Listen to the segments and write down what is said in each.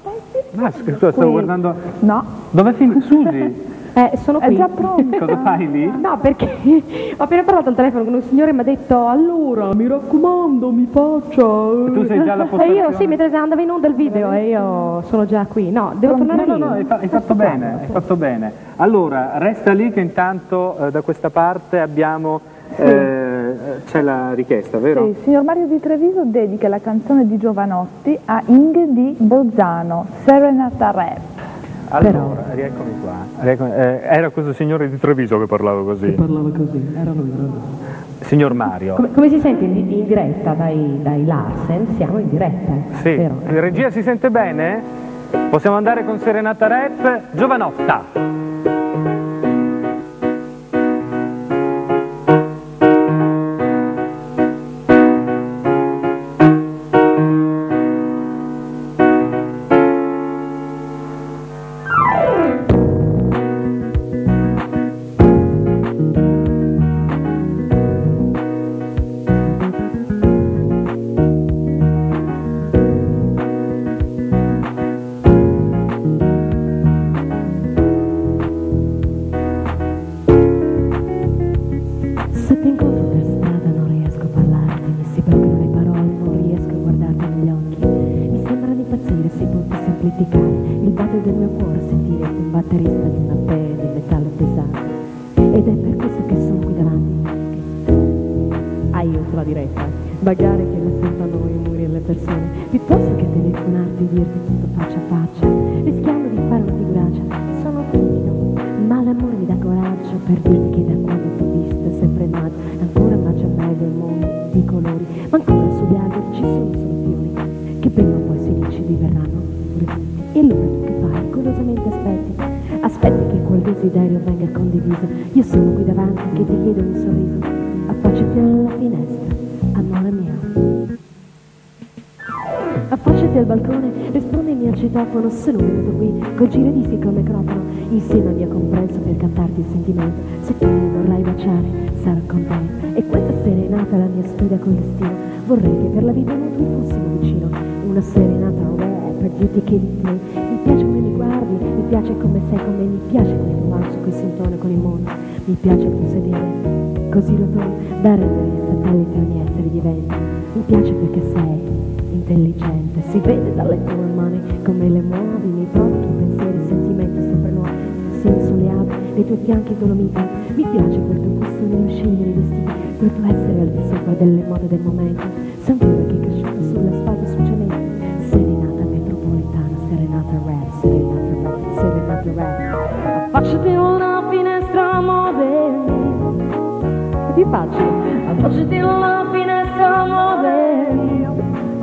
Ma scusa, stavo guardando... No. Dove Susi? Sono qui. È già pronto. Cosa fai lì? No, perché ho appena parlato al telefono con un signore e mi ha detto allora, mi raccomando, mi faccia... E tu sei già alla E postazione? io sì, mentre andava in onda il video e io sono già qui. No, devo tornare No, io. hai fatto bene, hai fatto bene. Allora, resta lì che intanto da questa parte abbiamo... c'è la richiesta, vero? Sì, signor Mario di Treviso dedica la canzone di Giovanotti a Ing di Bolzano, Serenata Rap. Allora, rieccomi qua. Era questo signore di Treviso che parlava così. Che parlava così, era lui. Signor Mario. Come si sente in diretta dai Larsen? Siamo in diretta. Sì, Vero? in regia si sente bene? Possiamo andare con Serenata Rap, Giovanotta. Se ti incontro per strada non riesco a parlarti, mi si bloccano le parole, non riesco a guardarti negli occhi. Mi sembra di impazzire, si può semplificare il batter del mio cuore, sentire un batterista di una band di metallo pesante. Ed è per questo che sono qui davanti, che aiuto la diretta, magari che la sentano i muri e le persone, piuttosto che telefonarti e dirti tutto faccia a faccia, rischiando di fare una figuraccia. Sono timido, ma l'amore mi dà coraggio per dirti che da quando t'ho visto è sempre nato, ancora mangia meglio il mondo di colori, ma ancora sugli alberi ci sono solo fiori, che prima o poi si dice diverranno pure tutti. E allora tu che fai? Golosamente aspetti che quel desiderio venga condiviso. Io sono qui davanti che ti chiedo un sorriso, affacciati alla finestra, amore mio. Affacciati al balcone, rispondimi al citofono, sono venuto qui col giradischi col microfono, insieme al mio comprenso per cantarti il sentimento. Se tu mi vorrai baciare, sarò contento. E questa serenata è la mia sfida col destino. Vorrei che per la vita noi due fossimo vicino. Una serenata per dirti che di te mi piace come mi guardi, mi piace come sei con me, mi piace quel tuo bacio che si intona con il mondo, mi piace il tuo sedere così rotondo da rendere il satellite ogni essere vivente. Mi piace perché sei intelligente, si vede dalle tue mani come le muovi, mi provochi pensieri e sentimenti sempre nuovi, insieme soleati nei tuoi fianchi dolomiti. Mi piace quel tuo gusto nello scegliere i vestiti, quel tuo essere al di sopra delle mode del momento. Sei un fiore che è cresciuto sull'asfalto sul cemento. Serenata metropolitana, serenata rap, serenata rap, serenata rap. Affacciati alla finestra, amore mio. Che ti faccio? Affacciati alla finestra, amore mio.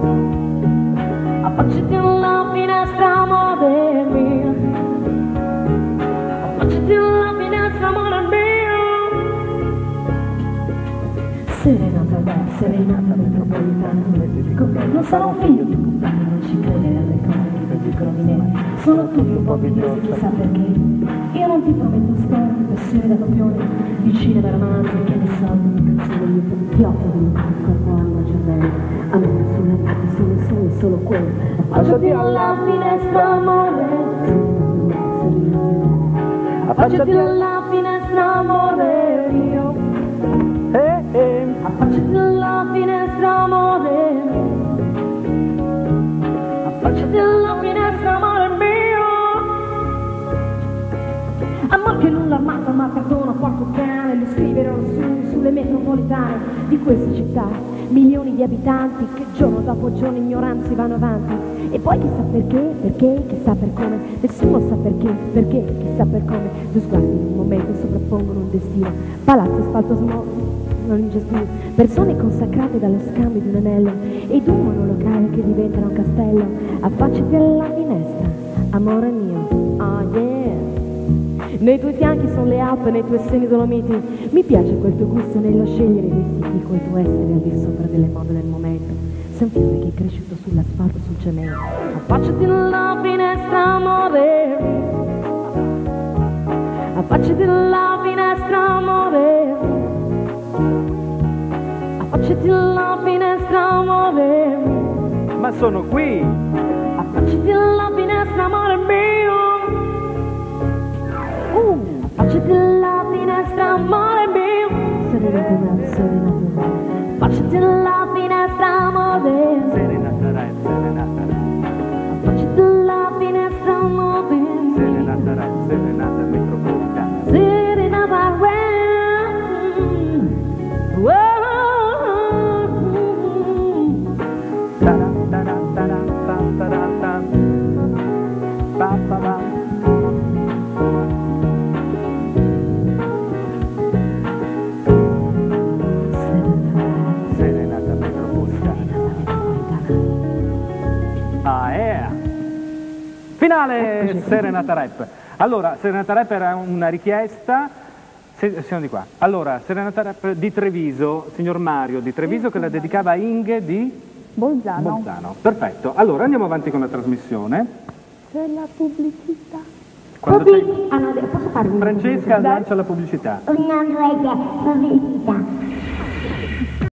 Affacciati alla finestra, amore mio. Affacciati alla finestra, amore mio. Serenata rap, serenata metropolitana. Con me non sarò un figlio di puttana, non ci credere alle cose che ti dicono di me. Sono tutti un po' invidiosi, chissà perché. Io non ti prometto storie, passione da copione, vicine da romanzi, che ne so, di canzoni, io ti offro di un corpo alma cervello. Amore sulla vita, solo quello. Affacciati alla finestra, amore. Affacciati alla finestra, amore mio. Affacciati alla finestra, amore mio. Affacciati alla finestra, amore mio. Amor che nulla armato ma perdono, porco cane, lo scriverò sulle metropolitane di questa città. Milioni di abitanti che giorno dopo giorno ignoranti vanno avanti. E poi chissà perché, chissà per come. Nessuno sa perché, chissà per come. Due sguardi in un momento sovrappongono un destino. Palazzi, asfalto non ingestibili. Persone consacrate dallo scambio di un anello ed un monolocale che diventano un castello. Affacciati alla finestra, amore mio. Ah yeah. Nei tuoi fianchi sono le Alpi, nei tuoi seni dolomiti. Mi piace quel tuo gusto nello scegliere i vestiti, quel tuo essere al di sopra delle mode del momento. Sei un fiore che è cresciuto sull'asfalto, sul cemento. Affacciati alla finestra, amore. Affacciati alla finestra, amore. Affacciati alla finestra, amore. Ma sono qui! Affacciati alla finestra. Finale Serenata Rap. Allora, Serenata Rap era una richiesta. Siamo di qua. Allora, Serenata Rap di Treviso, signor Mario di Treviso, che la dedicava a Inge di Bolzano. Perfetto. Allora, andiamo avanti con la trasmissione. C'è la pubblicità. Quando c'è... Posso fare un Francesca lancia la pubblicità. una pubblicità.